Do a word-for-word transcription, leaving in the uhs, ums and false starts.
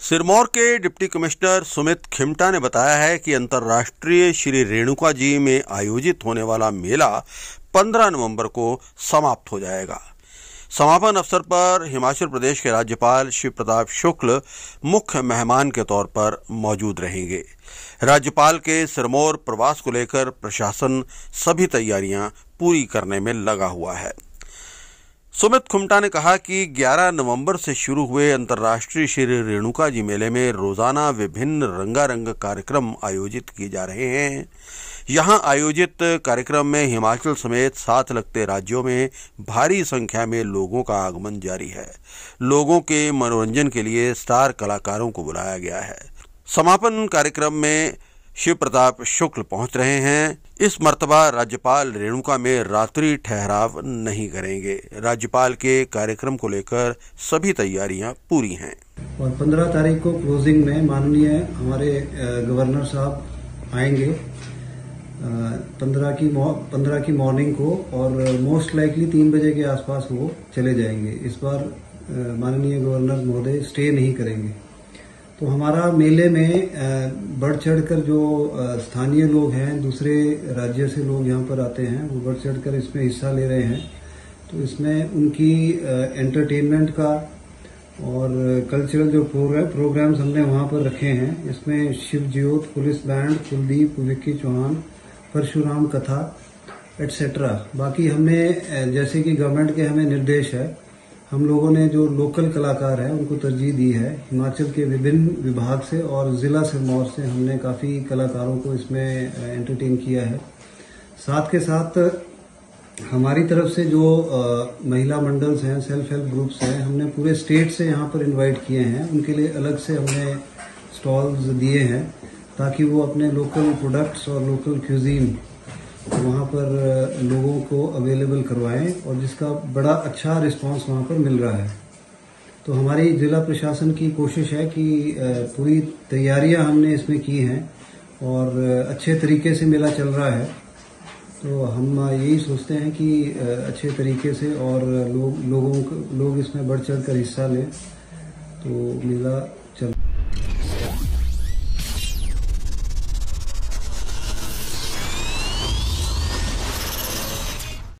सिरमौर के deputy commissioner Sumit Khimta ने बताया है कि अंतर्राष्ट्रीय श्री रेणुका जी में आयोजित होने वाला मेला पंद्रह नवंबर को समाप्त हो जाएगा। समापन अवसर पर हिमाचल प्रदेश के राज्यपाल शिव प्रताप शुक्ल मुख्य मेहमान के तौर पर मौजूद रहेंगे। राज्यपाल के सिरमौर प्रवास को लेकर प्रशासन सभी तैयारियां पूरी करने में लगा हुआ है। सुमित खिमटा ने कहा कि ग्यारह नवंबर से शुरू हुए अंतर्राष्ट्रीय श्री रेणुका जी मेले में रोजाना विभिन्न रंगारंग कार्यक्रम आयोजित किए जा रहे हैं। यहां आयोजित कार्यक्रम में हिमाचल समेत साथ लगते राज्यों में भारी संख्या में लोगों का आगमन जारी है। लोगों के मनोरंजन के लिए स्टार कलाकारों को बुलाया गया है। समापन कार्यक्रम में शिव प्रताप शुक्ल पहुंच रहे हैं। इस मर्तबा राज्यपाल रेणुका में रात्रि ठहराव नहीं करेंगे। राज्यपाल के कार्यक्रम को लेकर सभी तैयारियां पूरी हैं। और पंद्रह तारीख को क्लोजिंग में माननीय हमारे गवर्नर साहब आएंगे पंद्रह की पंद्रह की मॉर्निंग को, और मोस्ट लाइकली तीन बजे के आसपास वो चले जाएंगे। इस बार माननीय गवर्नर महोदय स्टे नहीं करेंगे। तो हमारा मेले में बढ़ चढ़कर जो स्थानीय लोग हैं, दूसरे राज्य से लोग यहाँ पर आते हैं, वो बढ़ चढ़कर इसमें हिस्सा ले रहे हैं। तो इसमें उनकी एंटरटेनमेंट का और कल्चरल जो प्रोग्राम्स हमने वहाँ पर रखे हैं, इसमें शिव ज्योत, पुलिस बैंड, कुलदीप, विक्की चौहान, परशुराम कथा एटसेट्रा। बाकी हमने जैसे कि गवर्नमेंट के हमें निर्देश है, हम लोगों ने जो लोकल कलाकार हैं उनको तरजीह दी है। हिमाचल के विभिन्न विभाग से और जिला सिरमौर से हमने काफ़ी कलाकारों को इसमें एंटरटेन किया है। साथ के साथ हमारी तरफ से जो आ, महिला मंडल्स हैं, सेल्फ हेल्प ग्रुप्स हैं, हमने पूरे स्टेट से यहाँ पर इनवाइट किए हैं। उनके लिए अलग से हमने स्टॉल्स दिए हैं ताकि वो अपने लोकल प्रोडक्ट्स और लोकल क्यूजीन वहाँ पर लोगों को अवेलेबल करवाएं, और जिसका बड़ा अच्छा रिस्पांस वहाँ पर मिल रहा है। तो हमारी जिला प्रशासन की कोशिश है कि पूरी तैयारियां हमने इसमें की हैं और अच्छे तरीके से मेला चल रहा है। तो हम यही सोचते हैं कि अच्छे तरीके से और लोग लोगों लोग इसमें बढ़ चढ़ कर हिस्सा लें तो मेला